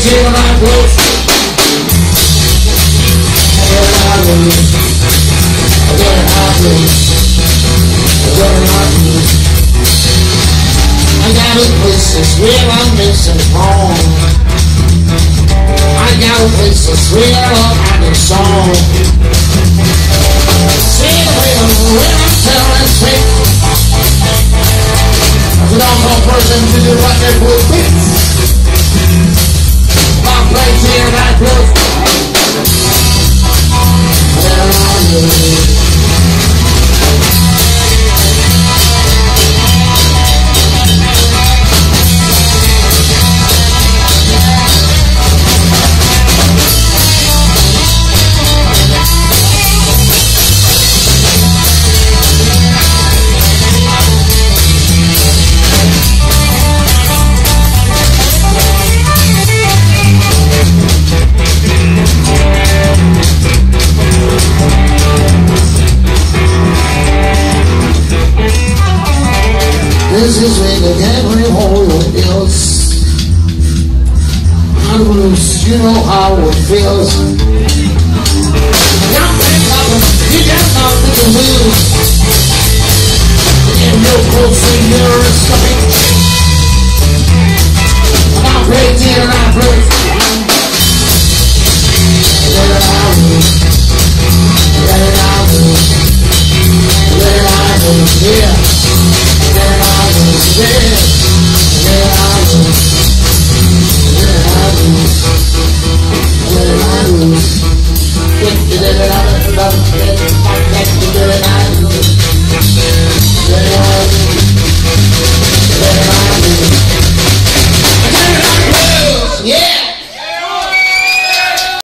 till I close. Where I lose, where I lose, where I lose. I got a places where I'm missing home. I got a places where I'm having song. See the way I'm telling straight. As an awful person to do what they will be. My place here I close. There are you. This is where the every hole feels. I'm loose, you know how it feels. Nothing happens, you got nothing to lose. And no close to your stomach. I'm crazy and I'm close.